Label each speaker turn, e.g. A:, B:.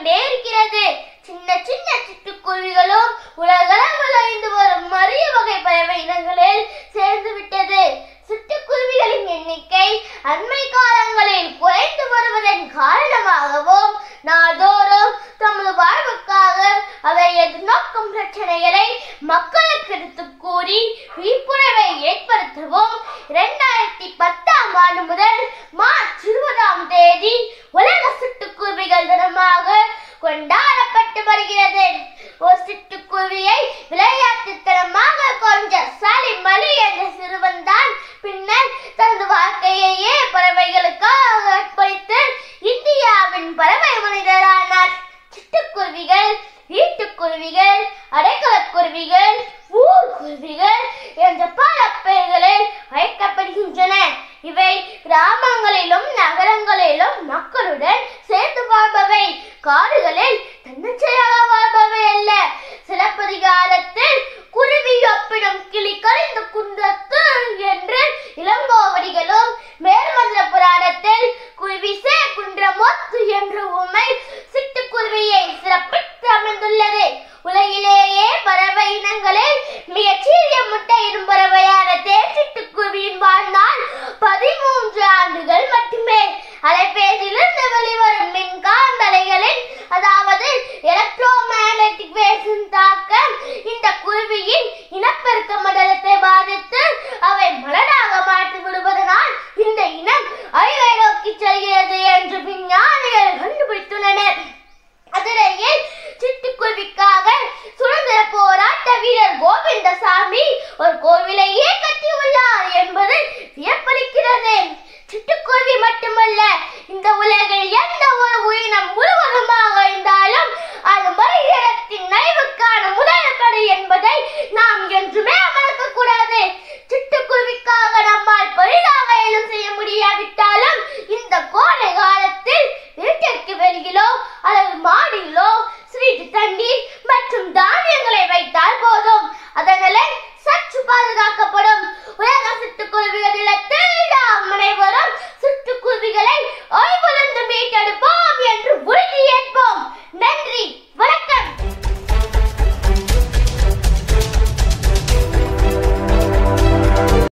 A: கொண்டே இருக்கிறது. சின்ன சின்ன சிட்டுக்குருவிகளும் உலகளவில் அழிந்து வரும் அரிய வகை பறவை இனங்களில் சேர்ந்து விட்டது. சிட்டுக்குருவிகளின் எண்ணிக்கை அண்மை காலங்களில் குறைந்து வருவதன் காரணமாகவும் நாள்தோறும் தமது வாழ்வுக்காக அவை எதிர்நோக்கும் பிரச்சனைகளை மக்களுக்கு எடுத்துக் கூறி விழிப்புணர்வை ஏற்படுத்தவும் 2010ஆம் ஆண்டு முதல் மார்ச் 20ஆம் தேதி உலக சிட்டுக்குருவிகள் தினமாக கொண்டாடப்பட்டு வருகிறது. ஒரு சிட்டுக்குருவியை விளையாட்டுத்தனமாக கொஞ்ச சலிம் அலி என்ற சிறுவன் தான் பின்னர் தனது வாழ்க்கையையே பறவைகளுக்காக அர்ப்பணித்து இந்தியாவின் பறவை மனிதரானார். சிட்டுக்குருவிகள், வீட்டுக்குருவிகள், அடைக்கலக்குருவிகள், ஊர்க்குருவிகள் என்ற பல பெயர்களில் அழைக்கப்படுகின்றன. இவை கிராமங்களிலும் நகரங்களிலும் மக்களுடன் சேர்ந்து